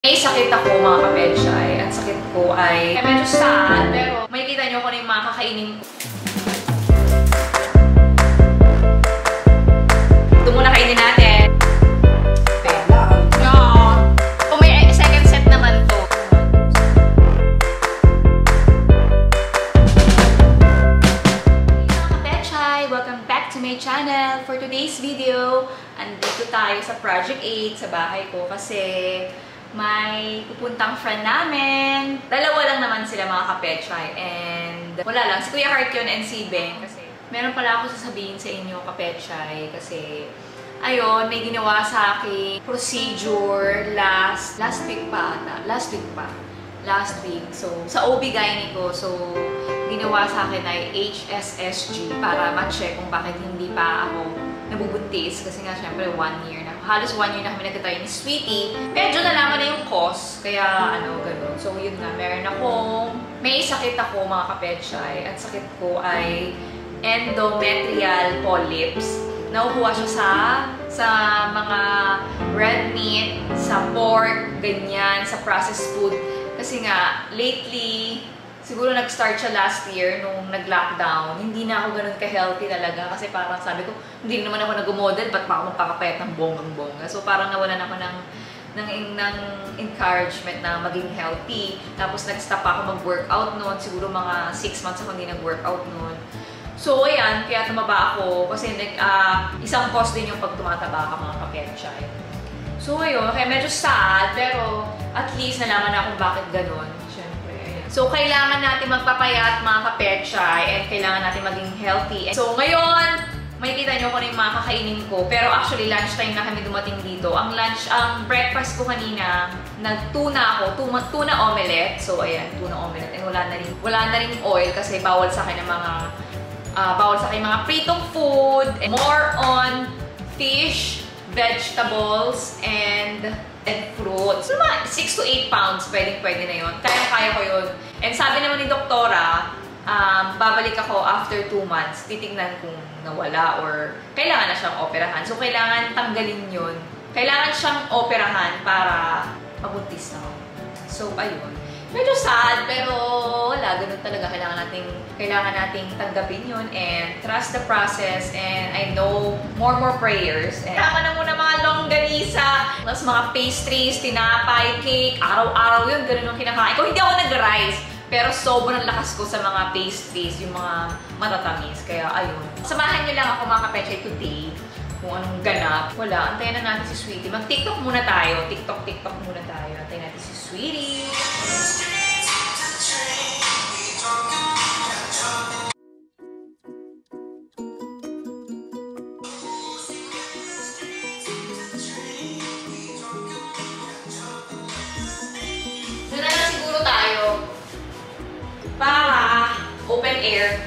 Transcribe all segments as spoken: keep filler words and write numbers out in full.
May sakit ako mga kapetsay, at sakit ko ay ay medyo sad, pero makikita nyo kung ano yung mga kakainin ko. Ito muna kainin natin. No. Kung may second set naman to. Hey mga kapetsay, welcome back to my channel. For today's video, andito tayo sa Project eight sa bahay ko kasi may pupuntang friend namin. Dalawa lang naman sila mga kapetsay. And wala lang, si Kuya Heart yun and si Ben. Kasi meron pala ako sasabihin sa inyo kapetsay. Kasi ayun, may ginawa sa akin procedure last last week pa ata. Last week pa. Last week. So, sa O B G Y N ko. So, ginawa sa akin ay H S S G para ma-check kung bakit hindi pa ako nabubuntis. Kasi nga, syempre, one year na. Halos one year na kami nagkatry ni Sweetie. Medyo nalaman na yung cause. Kaya, ano, ganun. So, yun nga. Meron akong... May sakit ako, mga kapetsay. At sakit ko ay endometrial polyps. Naukuha siya sa sa mga red meat, sa pork, ganyan, sa processed food. Kasi nga, lately, siguro nag-start siya last year nung nag-lockdown. Hindi na ako ganun ka-healthy talaga kasi parang sabi ko, hindi naman ako nag-model, ba't pa ako magpakapayat ng bonggang-bongga? So parang nawalan ako ng, ng, ng encouragement na maging healthy. Tapos nag-stop ako mag-workout noon. Siguro mga six months ako hindi nag-workout noon. So ayan, kaya tumaba ako kasi uh, isang cause din yung pag tumataba ka mga kapetsay. So ayun, kaya medyo sad, pero at least nalaman na kung bakit ganun. So, kailangan natin magpapayat mga kapetsay and kailangan natin maging healthy. So, ngayon, makikita nyo kung ano yung mga kakainin ko. Pero actually, lunchtime na kami dumating dito. Ang lunch, ang breakfast ko kanina, nagtuna ako, tuna, tuna omelette. So, ayan, tuna omelette. And wala na rin, wala na rin oil kasi bawal sa akin ng mga, uh, bawal sa akin mga pritong food. And more on fish, vegetables, and and fruits. So, mga six to eight pounds, pwedeng-pwede na yun. Kaya-kaya ko yun. And sabi naman ni doktora, um, babalik ako after two months. Titignan kung nawala or kailangan na siyang operahan. So, kailangan tanggalin yun. Kailangan siyang operahan para mabuntis na ako. So, ayun. Medyo sad, pero wala. Ganun talaga. Kailangan nating, kailangan nating tanggapin yun and trust the process. And I know more more prayers. And tama na muna mga longganisa, mas mga pastries, tinapay, cake, araw-araw yun. Ganun yung kinakain ko. Hindi ako nag-rice. Pero sobrang lakas ko sa mga pastries, yung mga matatamis. Kaya ayun. Samahan nyo lang ako mga kapetsay today. Kung anong ganap. Wala. Antayin na natin si Sweetie. Mag-tiktok muna tayo. Tiktok, tiktok muna tayo. Antayin natin si Sweetie. Doon na lang siguro tayo. Para open air.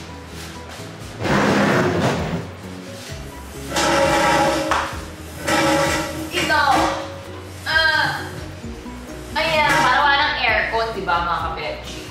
Diba mga kapetsi?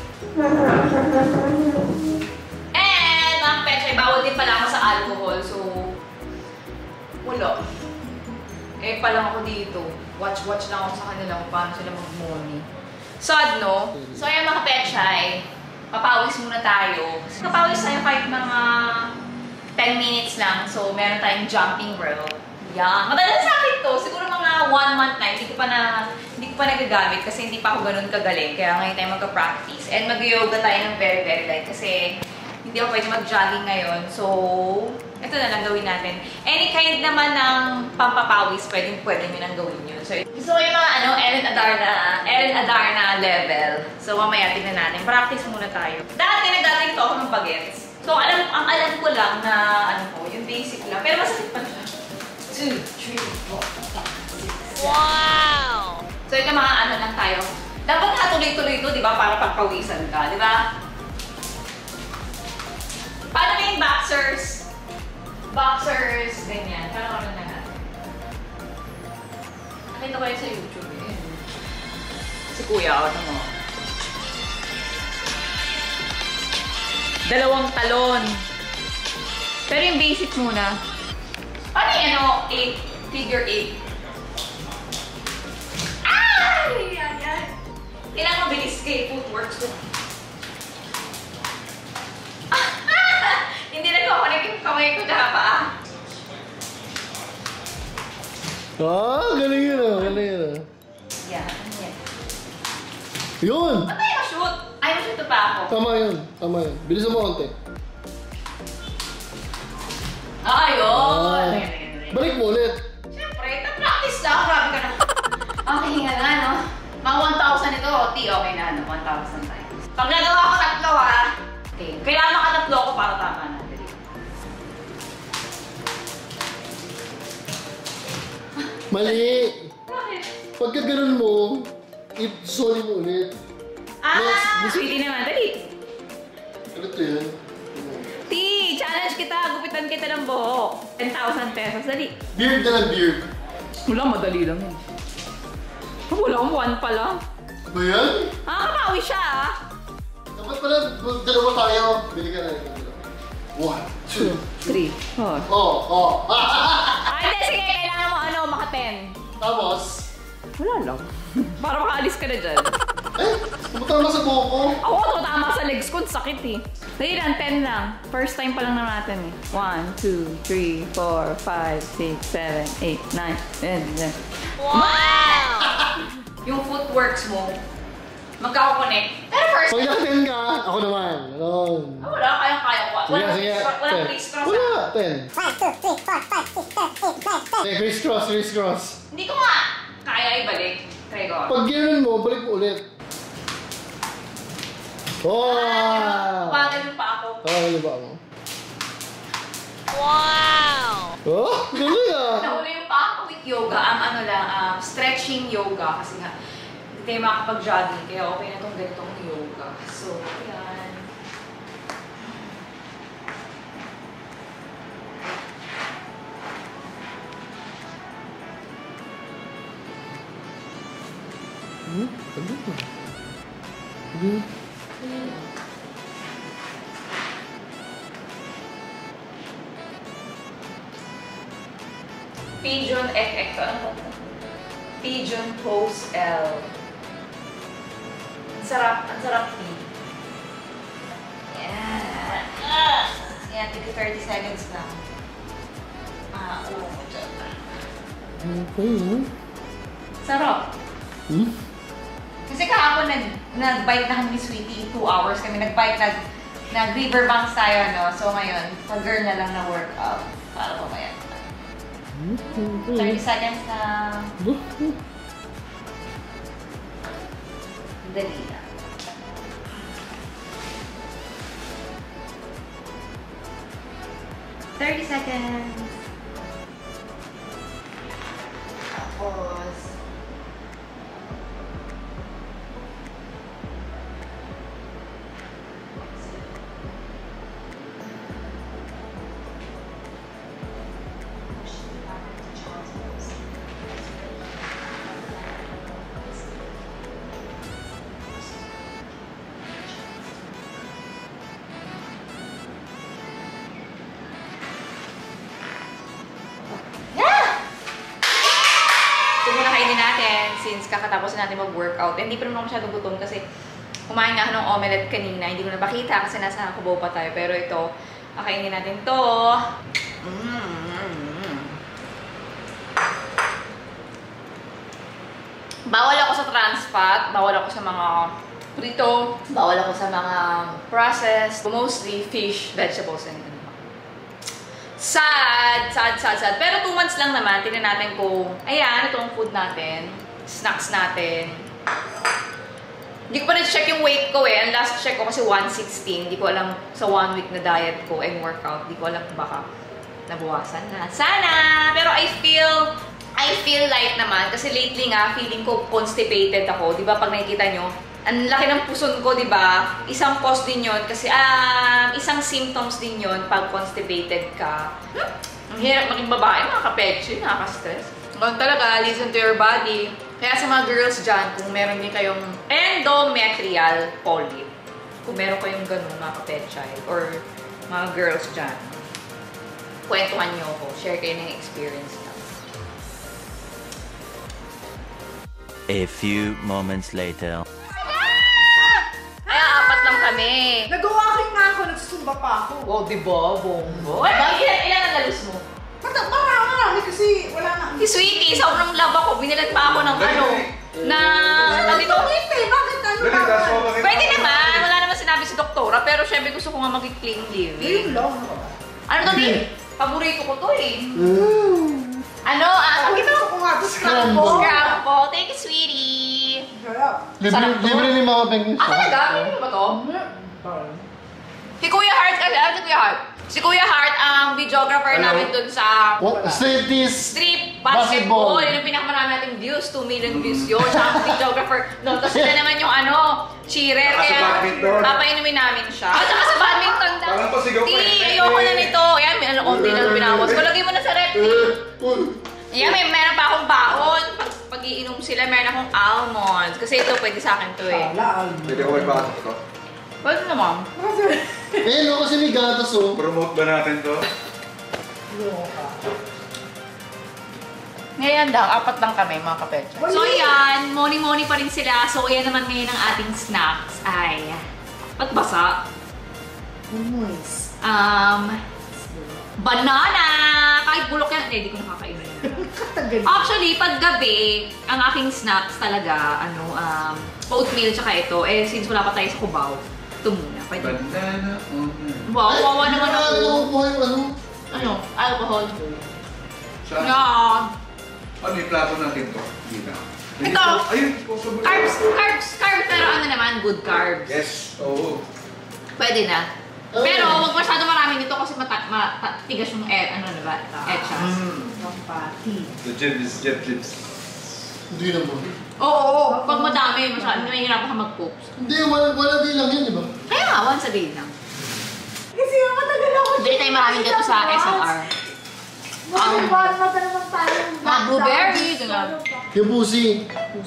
And mga kapetsi, bawal din pala ako sa alcohol. So, wala. Eh, pa lang ako dito. Watch-watch lang ako sa kanila kung paano sila mag-money. Sad, no? So, ayan mga kapetsi, papawis muna tayo. Kasi papawis tayo kahit mga ten minutes lang. So, meron tayong jumping rope. Yan. Madalas sa akin to. Siguro mga one month na. Hindi ko pa na, hindi ko pa nagagamit kasi hindi pa ako ganun kagaling. Kaya ngayon tayo magka-practice. And mag-yoga tayo ng very, very light kasi hindi ako pwede mag-jogging ngayon. So, ito na lang gawin natin. Any kind naman ng pampapawis, pwedeng pwede nyo nang gawin yun. So, gusto ko yung mga ano, Ellen Adarna, Ellen Adarna level. So, mamaya tingnan natin. Practice muna tayo. Dati nagaling to ako ng bagets. So, alam, ang alam ko lang na, ano ko, yung basic lang. Pero masakit pa siya. two, three, four, five, six, seven. Wow! So, ito mga ano lang tayo. Dapat nga tuloy-tuloy ito, di ba? Para pagpawisan ka, di ba? Paano na yung boxers? Boxers, ganyan. Paano ano na natin? Nakita ko yun sa YouTube eh. Si Kuya, ano mo? Dalawang talon. Pero yung basic muna. Paano yung ano, eight, figure eight? Ay! Ah, galing yun ah. Galing yun ah. Yeah, ano yan? Yun! Ba't tayo ma-shoot? Ay, ma-shoot pa ako. Tama yun. Tama yun. Bilisan mo konti. Ah, yun! Ah. Ayan, ayan, ayan. Balik mo ulit. Siyempre, na-practice lang. Grabe ka na. Okay nga nga, no? Mga one thousand ito, T, okay na, no? one thousand tayo. Pag nagawa ko tatlo, ha? Okay. Kailangan makatatlo ako para tama na. Mali! Bakit? Pagka ganun mo, i-solve mo ulit. Ah! Yes, Sweetie naman, dali. Ano to yun? T, challenge kita. Gupitan kita ng buhok. ten thousand pesos, dali. Beard na lang, beard. Wala, madali lang yun. Wala akong one pa lang. Ba yan? Nakakabawi siya, ah. Dapat pala, dalawa tayo. Bili ka na ito. One, two, three, four. Oh, oh. Ay, hindi. Sige, kailangan mo ano, maka-ten. Tapos? Wala lang. Para makaalis ka na dyan. Eh, pumunta na sa buhok ko. Ako, tutama sa legs ko. Sakit eh. Dali lang, ten lang. First time pa lang na natin eh. one, two, three, four, five, six, seven, eight, nine, ten, ten. Wow! Yung footworks mo, magkako-connect. Pero first Pag naka-ten ka, ako naman. Ganon. Ah, wala, kayang-kaya ko. Sige, Walang sige. criss- walang Ten. criss-cross. Wala, ah. ten. One, two, three, four, five, six, seven, eight, nine, ten. Eh, criss-cross, criss-cross. Hindi ko nga kaya ibalik. Try ko. Pag gano'n mo, balik mo ulit. Oh! Bagal pa ako. Ah, ano ba ako? Wow! Oh, galing ah! Nahuli yung pa ako with yoga. Ang ano lang, um, stretching yoga. Kasi nga, hindi tayo makakapag-jogging. Kaya okay na itong ganitong yoga. So, yan. Hmm? Ano ba? Hmm? Pigeon Ek Ek. Ano ba ito? Pigeon Pose L. Ang sarap. Ang sarap P. Yan. Ah! Yan. Tigil thirty seconds lang. Ah, ulo ko dyan. Okay, hmm? Sarap. Hmm? Kasi kahapon nag, nag-bike na kami ni Sweetie. Two hours kami nag-bike. Nag, nag-riverbanks tayo, no? So ngayon, pag-girl na lang na workout. Para mamaya. thirty seconds na. Dali lang. thirty seconds. Tapos, since kakatapos natin mag-workout. Hindi pa naman ako masyadong gutom kasi kumain nga ng omelette kanina. Hindi ko napakita kasi nasa Cubao pa tayo. Pero ito, kakainin natin to. Mm-hmm. Bawal ako sa trans fat. Bawal ako sa mga prito. Bawal ako sa mga processed. Mostly fish, vegetables, and ano. Sad, sad, sad, sad. Pero two months lang naman. Tingnan natin kung, ayan, itong food natin. Snacks natin. Hindi ko pa na-check yung weight ko eh. Ang last check ko kasi one sixteen. Hindi ko alam sa one week na diet ko and workout. Hindi ko alam kung baka nabawasan na. Sana! Pero I feel, I feel light naman. Kasi lately nga, feeling ko constipated ako. Di ba pag nakikita nyo, ang laki ng puson ko, di ba? Isang cause din yun. Kasi um, isang symptoms din yun pag constipated ka. Hmm? Ang hirap maging babae, nakaka-peche, nakaka-stress. Ganun talaga, listen to your body. Kaya sa mga girls dyan, kung meron din kayong endometrial polyp, kung meron kayong ganun, mga kapetchay, or mga girls dyan, kwentuhan nyo ako. Share kayo ng experience na. A few moments later. Kaya apat lang kami. Nag-walking nga ako, nagsusumba pa ako. Wow, diba? Bongo. Ilan, ilan ang lalus mo? Mata, marama! marami kasi wala na. Si Sweetie, sobrang love ako. Binilan pa ako ng ano, na... Sabi ko, Bakit ano ba? pwede naman. Wala naman sinabi si doktora, pero syempre gusto ko nga mag-clean living. Yun lang. Ano to, Dave? Paborito ko to eh. Ano? Ah, ito? Gusto ko nga to scramble. Scramble. Thank you, Sweetie. Libre, Sarap to. libre ni Mama Peng. Ah, talaga? Ano ba to? Si Kuya Hart, kasi alam si Kuya Hart. Si Kuya Hart, ang videographer namin dun sa What? Striptease. strip Basketball. basketball. Yun yung pinakamarami nating views. two million views yun. Siya ang videographer. No, tapos sila naman yung ano, cheerer. Saka sa Kaya badminton. papainumin namin siya. At saka sa badminton. Parang pasigaw pa Ti, eh. ayoko na nito. Yan, may ano, konti na binawas ko. Lagay mo na sa rep. Yan, may meron pa akong baon. Pag, pag iinom sila, meron akong almonds. Kasi ito, pwede sa akin to eh. Pwede ko magpasok ito. Pwede naman. Eh, no, kasi may gatas oh. Promote ba natin to? Ngayon lang, apat lang kami mga kapetsa. So yan, morning-morning pa rin sila. So yan naman ngayon ang ating snacks ay patbasa. Moist. Um, banana! Kahit bulok yan, eh, di ko nakakainin. Actually, pag gabi, ang aking snacks talaga, ano, um, oatmeal tsaka ito, eh, since wala pa tayo sa Cubao, ito muna. Pwede. Banana. Wow, wawa naman ako. Ano ko yung ano? Ano? Alcohol. Saan? Yeah. Ano yung plato natin to? Hindi na. Ito. Ayun, possible. Carbs, carbs, carbs, pero ano naman, good carbs. Yes. Oo. Pwede na. Pero huwag masyado marami nito kasi mata matigas yung air, ano na ba? Etchas. The gym is jet lips. Hindi naman. Oo, oo. Pag madami, masyado, nahihirapan ka mag-cooks. Hindi, wala, wala din lang yun, di ba? Kaya nga, once a day lang. Kasi yung matagal ako. Hindi tayo maraming gato sa S M R. Ang bata naman tayo. Mga blueberry, gano'n. Yung pussy.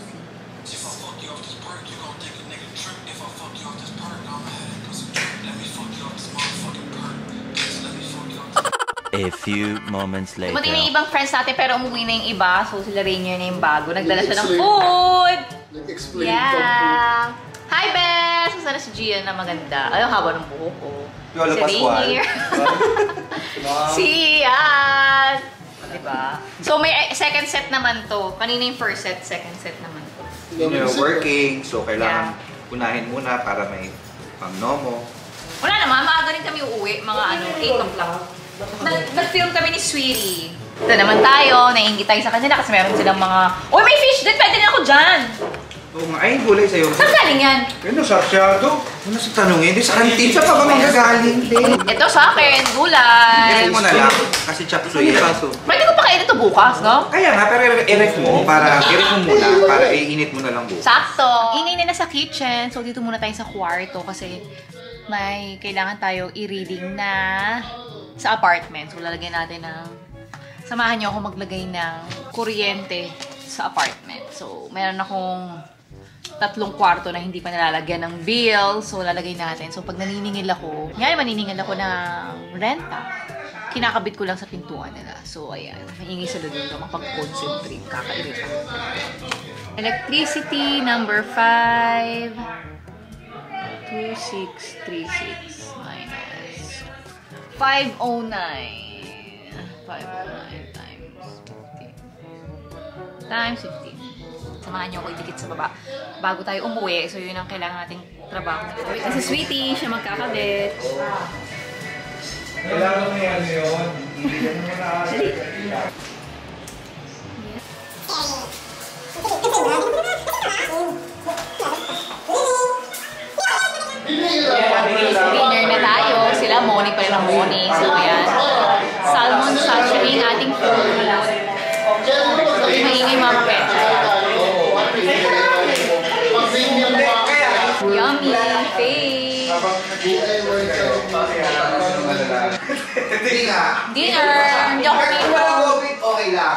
A few moments later. Dumating na yung ibang friends natin pero umuwi na yung iba. So sila Rainier na yung bago. Nagdala siya ng food! Nag-explain Yeah! Hi, Bess! Sana si Gian na maganda. Ay, ang haba ng buhok ko. Yola Si Pascual. Rainier. Si Ian! Diba? So may second set naman to. Kanina yung first set, second set naman to. Yun yung working, so kailangan unahin muna para may pang-nomo. Wala naman, maaga rin kami uuwi. Mga ano, eight o'clock. Nag-film kami ni Sweetie. Ito naman tayo, naiingit tayo sa kanila kasi meron silang mga... Uy, may fish din! Pwede din ako dyan! Oo nga, ay gulay sa'yo. Saan galing yan? Ano, sarsyado? Ano sa tanongin? Hindi sa kantin. Saan pa ba manggagaling? Ito sa akin, gulay. I-rect mo na lang, kasi chop suey. Pwede ko pa kainin ito bukas, no? Kaya nga, pero i-rect mo, para i-rect mo muna, para iinit mo na lang bukas. Sakto! Ingay na na sa kitchen, so dito muna tayo sa kwarto kasi may kailangan tayo i-reading na sa apartment. So lalagyan natin ng... Samahan niyo ako maglagay ng kuryente sa apartment. So meron akong tatlong kwarto na hindi pa nalalagyan ng bill. So lalagay natin. So pag naniningil ako, ngayon maniningil ako ng renta. Kinakabit ko lang sa pintuan nila. So ayan, maingay sa loob ko, makapag-concentrate, kakairita. Electricity number five. two six three six minus five oh nine. five oh nine times fifteen. Times fifteen. Samahan niyo ako idikit sa baba bago tayo umuwi. So yun ang kailangan nating trabaho. Kasi Sweetie, siya magkakabit. Kailangan mo yan yun. Hindi mo na Dinner na tayo. Sila, Moni pa rin ang Moni. So, yan. Salmon sashimi, ating food. Maingay mga pecha. Yummy! Face! Dinner! Hindi ako pito. Okay lang.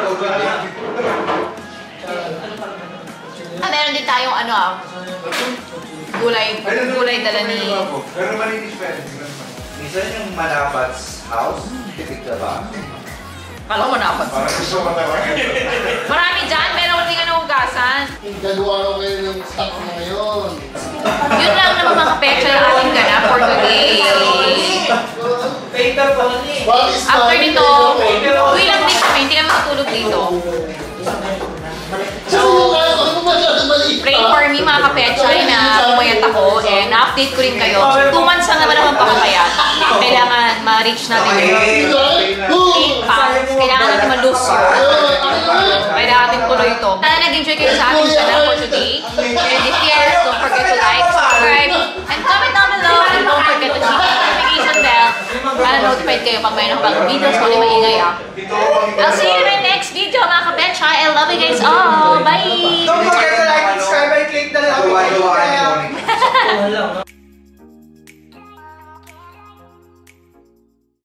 Ah, meron din tayong ano ah. Gulay, gulay dala ni... Pero malinis pa rin. Minsan yung Manapat's house, titig na ba? Kala ko napat. Parang gusto ko na Marami dyan, meron din ka naugasan. Gagawa ko kayo ng stock na ngayon. Yun lang naman mga pecha yung ating ganap for today. Paper po ni. What is After money? nito, uwi lang din kami. Hindi kami matulog dito. So, ano ba siya? Maliit Pray pa? for me mga kapetchay na pumayat ako and na-update ko rin kayo. Two months lang naman akong pakapayat. Kailangan ma-reach natin yung eight pounds. Kailangan natin ma-lose yun. Kailangan natin tuloy ito. Sana nag-enjoy kayo sa aking channel for today. And if yes, don't forget to like, subscribe, and comment down below. And don't forget to hit the notification bell para notified kayo pag mayroon akong bagong videos. Huwag maingay ah. I'll see you in my next video mga kapetchay. I love you guys all. Bye! Don't forget to like, subscribe, and click the like button.